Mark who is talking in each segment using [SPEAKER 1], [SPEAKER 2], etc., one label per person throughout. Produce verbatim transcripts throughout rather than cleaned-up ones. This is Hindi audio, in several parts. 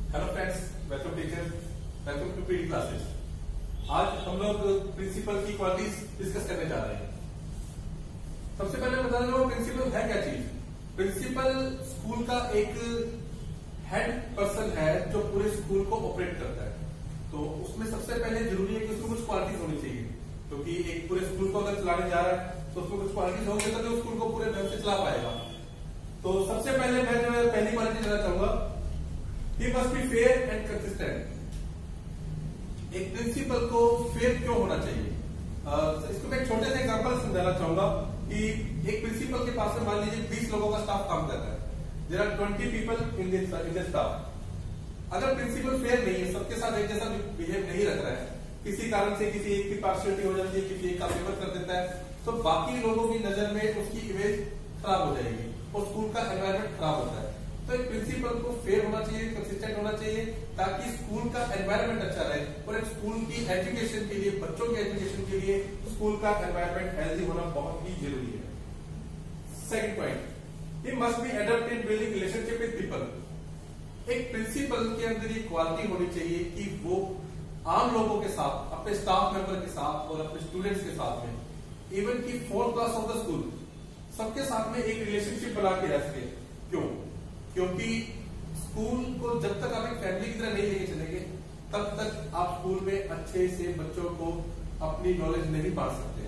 [SPEAKER 1] Hello friends, welcome teacher, welcome to PD classes. आज हम लोग प्रिंसिपल की क्वालिटीज डिस्कस करने जा रहे हैं। सबसे पहले बता दूं प्रिंसिपल है क्या चीज। प्रिंसिपल स्कूल का एक हेड पर्सन है जो पूरे स्कूल को ऑपरेट करता है। तो उसमें सबसे पहले जरूरी है कि उसमें कुछ क्वालिटीज होनी चाहिए, क्योंकि तो एक पूरे स्कूल को अगर चलाने जा रहा है तो उसमें कुछ क्वालिटीज होंगे तभी उस स्कूल को पूरे ढंग से चला पाएगा। तो सबसे पहले मैं जो है पहली क्वालिटी देना चाहूंगा, He must be fair and consistent। एक प्रिंसिपल को फेयर क्यों होना चाहिए, uh, इसको मैं एक छोटे से एग्जांपल समझाना चाहूंगा कि एक प्रिंसिपल के पास में मान लीजिए बीस लोगों का स्टाफ काम कर रहा है। There are twenty people in this in the staff. अगर प्रिंसिपल फेयर नहीं है, सबके साथ एक जैसा बिहेव नहीं रख रहा है, किसी कारण से किसी एक की पार्शियलिटी हो जाती है, किसी एक का फेवर कर देता है, तो बाकी लोगों की नजर में उसकी इमेज खराब हो जाएगी और स्कूल का एनवायरमेंट खराब होता है। तो एक प्रिंसिपल को फेयर होना चाहिए, कंसिस्टेंट होना चाहिए, ताकि स्कूल का एनवायरनमेंट अच्छा रहे और एक स्कूल की एजुकेशन के लिए, बच्चों के एजुकेशन के लिए स्कूल का एनवायरनमेंट हेल्दी होना बहुत ही जरूरी है। Second point, he must be adept in building relationship with people. एक प्रिंसिपल के अंदर ये क्वालिटी होनी चाहिए कि वो आम लोगों के साथ, अपने स्टाफ मेंबर के साथ और अपने स्टूडेंट्स के साथ में, इवन की fourth class of the school, सबके साथ में एक रिलेशनशिप बना के रह सके। क्यों? क्योंकि स्कूल को जब तक आप एक फैमिली की तरह नहीं लेके चलेंगे, तब तक आप स्कूल में अच्छे से बच्चों को अपनी नॉलेज नहीं बांट सकते।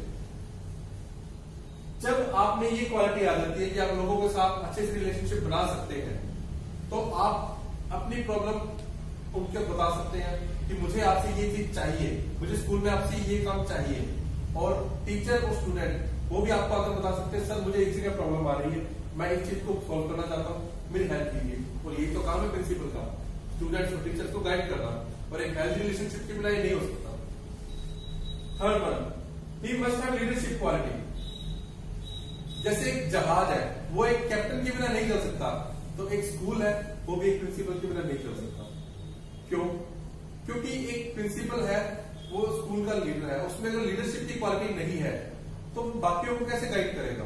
[SPEAKER 1] जब आप में ये क्वालिटी आ जाती है कि आप लोगों के साथ अच्छे से रिलेशनशिप बना सकते हैं, तो आप अपनी प्रॉब्लम उनको बता सकते हैं कि मुझे आपसे ये चीज चाहिए, मुझे स्कूल में आपसे ये काम चाहिए। और टीचर और स्टूडेंट वो भी आपको आकर बता सकते हैं, सर मुझे एक चीज का प्रॉब्लम आ रही है, मैं इस चीज को सॉल्व करना चाहता हूँ, मेरी हेल्प कीजिए। और ये तो काम है प्रिंसिपल का, स्टूडेंट्स और टीचर्स को गाइड करना, और एक हेल्थी रिलेशनशिप के बिना ये नहीं हो सकता। Third one, he must have leadership quality. जैसे एक जहाज है, वो एक कैप्टन के बिना नहीं चल सकता, तो एक स्कूल है वो भी एक प्रिंसिपल के बिना नहीं चल सकता। क्यों? क्योंकि एक प्रिंसिपल है वो स्कूल का लीडर है, उसमें अगर लीडरशिप की क्वालिटी नहीं है तो बाकियों को कैसे गाइड करेगा।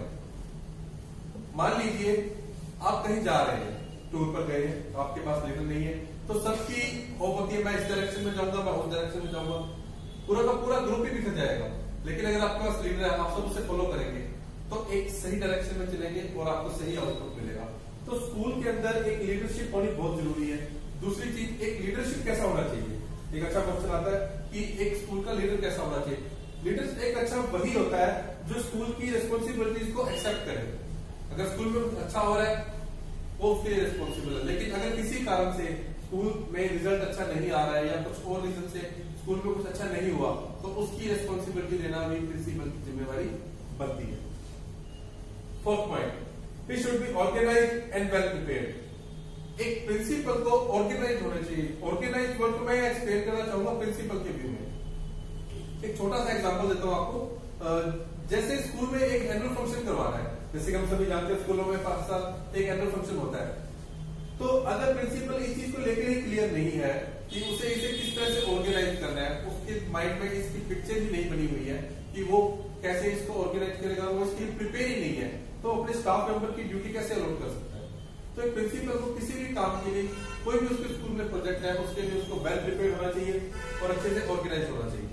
[SPEAKER 1] मान लीजिए आप कहीं जा रहे हैं, टूर पर गए हैं, तो आपके पास लीडर नहीं है, तो सबकी होप होती है मैं इस डायरेक्शन में जाऊंगा, मैं उस डायरेक्शन में जाऊंगा, पूरा का पूरा ग्रुप ही बिखर जाएगा। लेकिन अगर आपके पास लीडर है, आप सब उसे फॉलो करेंगे, तो एक सही डायरेक्शन में चलेंगे और आपको सही आउटपुट मिलेगा। तो स्कूल के अंदर एक लीडरशिप होनी बहुत जरूरी है। दूसरी चीज, एक लीडरशिप कैसा होना चाहिए। एक अच्छा क्वेश्चन आता है कि एक स्कूल का लीडर कैसा होना चाहिए। लीडर एक अच्छा वही होता है जो स्कूल की रिस्पॉन्सिबिलिटीज को एक्सेप्ट करे। अगर स्कूल में अच्छा हो रहा है वो उसके लिए रिस्पॉन्सिबल है, लेकिन अगर किसी कारण से स्कूल में रिजल्ट अच्छा नहीं आ रहा है या कुछ और रीजन से स्कूल में कुछ अच्छा नहीं हुआ, तो उसकी रिस्पॉन्सिबिलिटी लेना भी प्रिंसिपल की जिम्मेवारी बनती है। Fourth point, he should be organised and well prepared. एक प्रिंसिपल को ऑर्गेनाइज होना चाहिए। ऑर्गेनाइज वर्ड को मैं एक्सप्लेन करना चाहूंगा प्रिंसिपल के व्यू में। एक छोटा सा एग्जांपल देता हूं आपको। जैसे स्कूल में एक एनुअल फंक्शन करवाना है, जैसे कि हम सभी जानते हैं स्कूलों में पांच साल एक एनुअल फंक्शन होता है, तो अगर प्रिंसिपल इस चीज को लेकर ही क्लियर नहीं है कि उसे इसे किस तरह से ऑर्गेनाइज करना है, उसके माइंड में इसकी पिक्चर भी नहीं बनी हुई है कि वो कैसे इसको ऑर्गेनाइज करेगा, वो इसके लिए प्रिपेयर ही नहीं है, तो अपने स्टाफ मेंबर की ड्यूटी कैसे अलॉट कर सकता है। तो एक प्रिंसिपल को किसी भी काम के लिए, कोई भी उसके स्कूल में प्रोजेक्ट है, उसके लिए उसको वेल प्रिपेयर होना चाहिए और अच्छे से ऑर्गेनाइज होना चाहिए।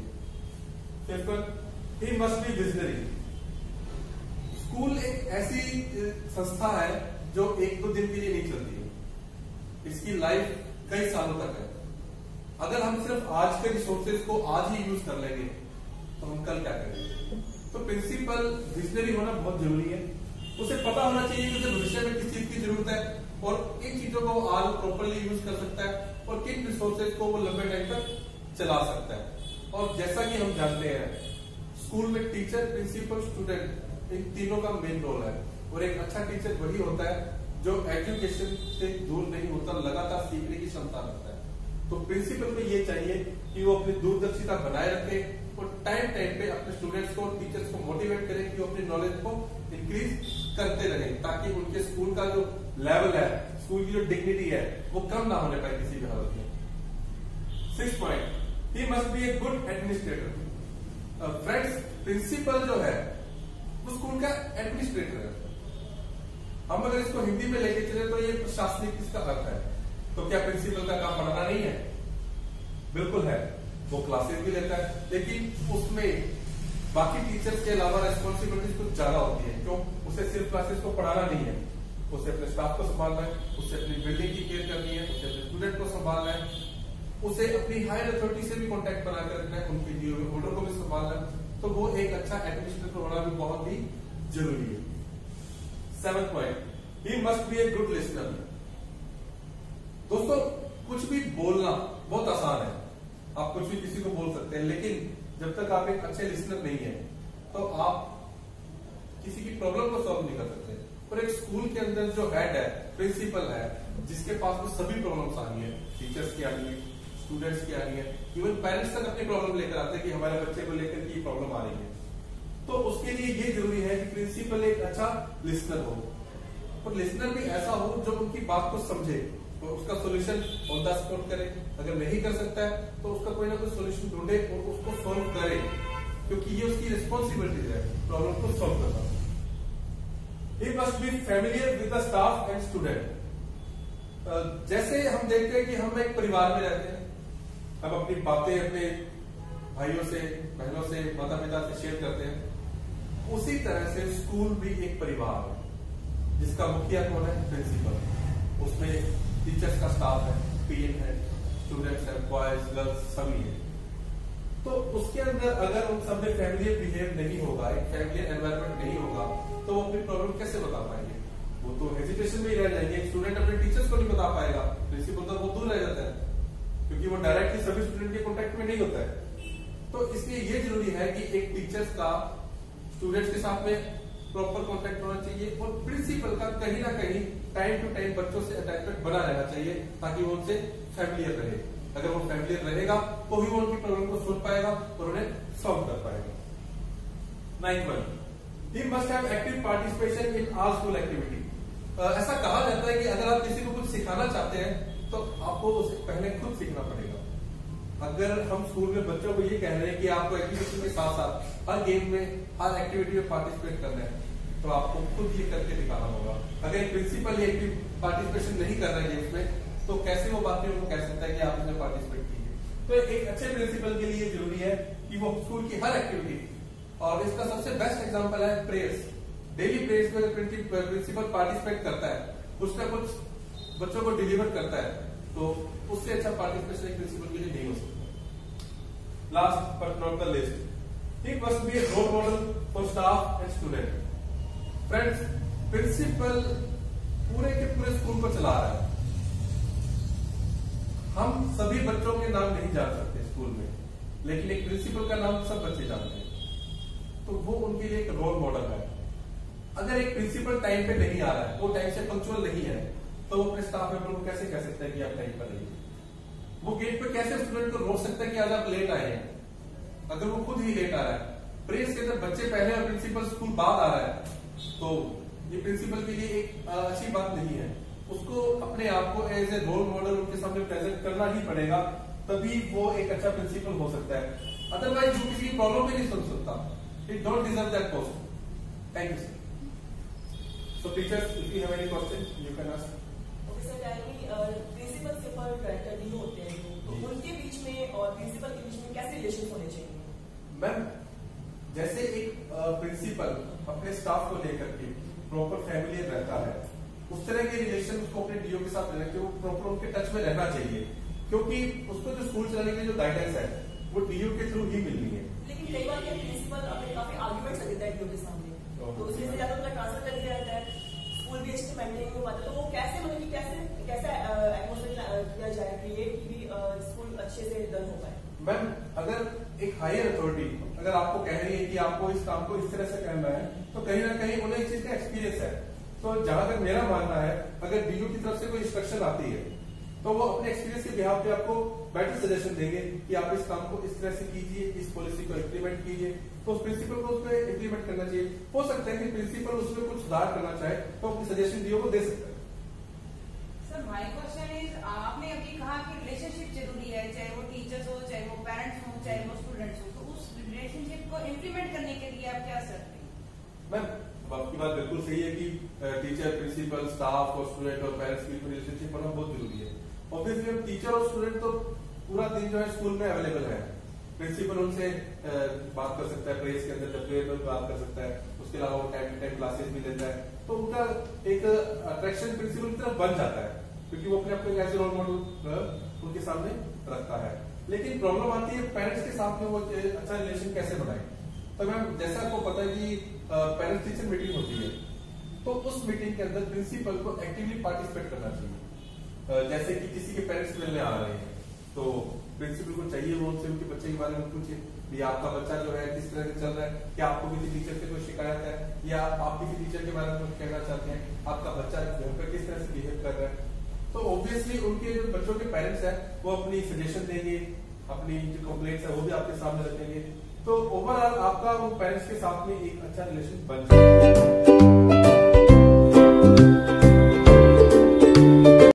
[SPEAKER 1] He must be visionary. School एक ऐसी संस्था है जो एक दो दिन के लिए नहीं चलती है, इसकी लाइफ कई सालों तक है। अगर हम सिर्फ आज के रिसोर्सेज को आज ही यूज कर लेंगे तो हम कल क्या करेंगे। तो प्रिंसिपल विजनरी होना बहुत जरूरी है। उसे पता होना चाहिए कि उसे भविष्य में किस चीज की जरूरत है और किन चीजों को वो आज प्रॉपरली यूज कर सकता है और किन रिसोर्सेज को वो लंबे टाइम तक चला सकता है। और जैसा कि हम जानते हैं, स्कूल में टीचर, प्रिंसिपल, स्टूडेंट, इन तीनों का मेन रोल है। और एक अच्छा टीचर वही होता है जो एजुकेशन से दूर नहीं होता, लगातार सीखने की क्षमता रखता है। तो प्रिंसिपल को ये चाहिए कि वो अपनी दूरदर्शिता बनाए रखे और टाइम टाइम पे अपने स्टूडेंट्स को, टीचर्स को मोटिवेट करें कि वो अपनी नॉलेज को इंक्रीज करते रहे, ताकि उनके स्कूल का जो लेवल है, स्कूल की जो डिग्निटी है, वो कम ना होने पाए किसी भी हालत में। Six point, he must be a good administrator. Friends, principal जो है वो स्कूल का एडमिनिस्ट्रेटर है। हम अगर इसको हिंदी में लेके चले तो ये प्रशासनिक इसका अर्थ है। तो क्या प्रिंसिपल का काम पढ़ाना बिल्कुल है, वो क्लासेस भी लेता है, लेकिन उसमें बाकी टीचर्स के अलावा रेस्पॉन्सिबिलिटीज कुछ ज्यादा होती है। क्यों? उसे सिर्फ क्लासेस को पढ़ाना नहीं है, उसे अपने स्टाफ को संभालना है, उसे अपनी बिल्डिंग की केयर करनी है, उसे अपने स्टूडेंट को संभालना है, उसे अपनी हायर अथॉरिटी से भी कॉन्टेक्ट बनाकर रखना है, उनके डीओ होल्डर को भी संभालना है। तो वो एक अच्छा एडमिनिस्ट्रेटर होना भी बहुत ही जरूरी है। Seventh point, he must be a good listener. दोस्तों, कुछ भी बोलना बहुत आसान है, आप कुछ भी किसी को बोल सकते हैं, लेकिन जब तक आप एक अच्छे लिसनर नहीं है तो आप किसी की प्रॉब्लम को सॉल्व नहीं कर सकते। और एक स्कूल के अंदर जो हेड है, प्रिंसिपल है, जिसके पास में सभी प्रॉब्लम्स आनी है, टीचर्स की आनी है, स्टूडेंट्स की आनी है, इवन पेरेंट्स तक अपनी प्रॉब्लम लेकर आते हैं कि हमारे बच्चे को लेकर की प्रॉब्लम आ रही है, तो उसके लिए ये जरूरी है कि प्रिंसिपल एक अच्छा लिसनर हो। और लिसनर भी ऐसा हो जो उनकी बात को समझे और उसका सोल्यूशन ऑन द स्पॉट करे। अगर नहीं कर सकता है तो उसका कोई ना कोई सोल्यूशन ढूंढे और उसको सॉल्व करे, क्योंकि ये उसकी रिस्पॉन्सिबिलिटी है प्रॉब्लम को सॉल्व करना। He must be familiar with the staff and student. जैसे हम देखते हैं कि हम एक परिवार में रहते हैं, हम अपनी बातें अपने भाइयों से, बहनों से, माता पिता से शेयर करते हैं, उसी तरह से स्कूल भी एक परिवार है जिसका मुखिया कौन है? प्रिंसिपल। उसमें टीचर्स का स्टाफ है, पीएन है, स्टूडेंट्स है, बॉयज गर्ल्स सभी है। तो उसके अंदर अगर उन सब में फैमिलियर बिहेव नहीं होगा, एक फैमिलियर एनवायरनमेंट नहीं होगा, तो वो अपनी प्रॉब्लम कैसे बता पाएंगे? वो तो हेजिटेशन में ही रह जाएंगे। स्टूडेंट अपने टीचर्स को नहीं बता पाएगा, प्रिंसिपल तो वो दूर रह जाता है क्योंकि वो डायरेक्टली सभी स्टूडेंट के कॉन्टेक्ट में नहीं होता है। तो इसलिए ये जरूरी है कि एक टीचर्स का स्टूडेंट्स के साथ में प्रॉपर कॉन्टेक्ट होना चाहिए और प्रिंसिपल का कहीं ना कहीं टाइम टू टाइम बच्चों से अटैचमेंट बना रहना चाहिए ताकि वो उनसे फैमिलियर रहे। अगर वो फैमिलियर रहेगा तो ही वो उनकी प्रॉब्लम को सुन पाएगा और उन्हें सॉल्व कर पाएगा। Ninth one, he must have active participation in all school activity. ऐसा कहा जाता है कि अगर आप किसी को कुछ सिखाना चाहते हैं तो आपको उसे पहले खुद सीखना पड़ेगा। अगर हम स्कूल में बच्चों को ये कह रहे हैं कि आपको एक्टिविटी के साथ साथ हर गेम में, हर एक्टिविटी में पार्टिसिपेट करना है, तो आपको खुद ये करके दिखाना होगा। अगर एक प्रिंसिपल ये एक्टिव पार्टिसिपेशन नहीं कर रहे हैं गेम्स में, तो कैसे वो बातें उनको कह सकता है कि आप इसमें पार्टिसिपेट कीजिए? तो एक अच्छे प्रिंसिपल के लिए जरूरी है कि वो स्कूल की हर एक्टिविटी, और इसका सबसे बेस्ट एग्जांपल है प्रेयर्स। डेली प्रेयर्स में प्रिंसिपल पार्टिसिपेट करता है, कुछ ना कुछ बच्चों को डिलीवर करता है, तो उससे अच्छा पार्टिसिपेशन एक प्रिंसिपल के लिए नहीं हो सकता। Last but not the least, he must be a role model for staff and student. Friends, principal पूरे के पूरे स्कूल को चला रहा है। हम सभी बच्चों के नाम नहीं जान सकते स्कूल में, लेकिन एक प्रिंसिपल का नाम सब बच्चे जानते हैं, तो वो उनके लिए एक रोल मॉडल है। अगर एक प्रिंसिपल टाइम पे नहीं आ रहा है, वो टाइम से पंक्चुअल नहीं है, तो वो अपने स्टाफ मेंबर को कैसे कह सकता है कि आप टाइम पर रहिए? वो गेट पे कैसे स्टूडेंट को रोक सकता है कि आज आप लेट आए हैं, अगर वो खुद ही लेट आ रहा है? प्रेस के अंदर बच्चे पहले और प्रिंसिपल स्कूल बाद आ रहा है, तो ये प्रिंसिपल के लिए एक अच्छी बात नहीं है। उसको अपने आप को एज ए रोल मॉडल उनके सामने प्रेजेंट करना ही पड़ेगा, तभी वो एक अच्छा प्रिंसिपल हो सकता है। अदरवाइज वो किसी प्रॉब्लम में नहीं सुन सकता। It don't deserve that post. Thank you sir. So teachers, if you have any question, you can ask.
[SPEAKER 2] Okay sir, tell me, principal के ऊपर डायरेक्टर नहीं होते हैं, तो उनके बीच में और प्रिंसिपल के बीच में कैसे रिलेशन होने चाहिए?
[SPEAKER 1] मैम, जैसे एक प्रिंसिपल अपने स्टाफ को लेकर के प्रॉपर फैमिलियर रहता है, उस तरह के रिलेशन उसको अपने डीओ के साथ रहना चाहिए, वो प्रॉपर उनके टच में रहना चाहिए, क्योंकि उसको जो स्कूल चलाने के लिए जो गाइडेंस है वो डीओ के थ्रू ही मिलनी है।
[SPEAKER 2] लेकिन कई बार प्रिंसिपल अपने काफी आर्ग्यूमेंट्स देता है डीओ के सामने, तो उसमें से ज्यादा उनका ट्रांसफर कर दिया जाता है, स्कूल भी अच्छे से मेंटेन नहीं हो पाता, तो वो कैसे मतलब कि कैसे कैसा एटमॉस्फेयर किया जाए क्रिएट कि भी स्कूल अच्छे से रन हो पाए?
[SPEAKER 1] मैम, अगर एक हायर अथॉरिटी अगर आपको कह रही है कि आपको इस काम को इस तरह से करना है, तो कहीं ना कहीं उन्हें इस चीज का एक्सपीरियंस है। तो जहां तक मेरा मानना है, अगर डीयू की तरफ से कोई इंस्ट्रक्शन आती है, तो वो अपने एक्सपीरियंस के बिहाफ पे आपको बेटर सजेशन देंगे कि आप इस काम को इस तरह से कीजिए, इस पॉलिसी को इम्प्लीमेंट कीजिए, तो उस प्रिंसिपल को उस पर इम्प्लीमेंट करना चाहिए। हो सकता है कि प्रिंसिपल उसमें कुछ सुधार करना चाहे, तो अपनी सजेशन डीओ को दे सकता है।
[SPEAKER 3] सर, माय क्वेश्चन इज, आपने अभी कहा कि रिलेशनशिप जरूरी है, चाहे वो टीचर्स हो, चाहे वो पेरेंट्स हो, चाहे वो स्टूडेंट्स हो, तो उस रिलेशनशिप को इम्प्लीमेंट करने के लिए आप क्या करते हैं?
[SPEAKER 1] मैम, आपकी बात बिल्कुल सही है कि टीचर, प्रिंसिपल, स्टाफ और स्टूडेंट और पेरेंट्स की रिलेशनशिप होना बहुत जरूरी है। ऑब्वियसली हम टीचर और स्टूडेंट तो पूरा दिन जो है स्कूल में अवेलेबल है। प्रिंसिपल उनसे बात कर सकता है, प्रेस के अंदर जब प्रेयर में बात कर सकता है, उसके अलावा वो टाइम टू टाइम क्लासेस भी लेता है, तो उनका एक अट्रैक्शन प्रिंसिपल की तरफ बन जाता है, क्योंकि वो अपने अपने ऐसे रोल मॉडल उनके सामने रखता है। लेकिन प्रॉब्लम आती है पेरेंट्स के साथ में वो अच्छा रिलेशन कैसे बनाए। तो मैम जैसा आपको पता है कि पेरेंट्स टीचर मीटिंग होती है, तो उस मीटिंग के अंदर प्रिंसिपल को एक्टिवली पार्टिसिपेट करना चाहिए। जैसे कि किसी के पेरेंट्स मिलने आ रहे हैं, तो प्रिंसिपल को चाहिए वो उनसे उनके बच्चे के बारे में पूछे, ये आपका बच्चा जो है किस तरह से चल रहा है, क्या आपको किसी टीचर से कोई शिकायत है, या आप किसी टीचर के बारे में कुछ कहना चाहते हैं, आपका बच्चा घर पर किस तरह से बिहेव कर रहा है। तो ऑब्वियसली उनके जो बच्चों के पेरेंट्स हैं वो अपनी सजेशन देंगे, अपनी जो कंप्लेंट्स है वो भी आपके सामने रखेंगे। तो ओवरऑल आपका वो पेरेंट्स के साथ में एक अच्छा रिलेशन बन जाए।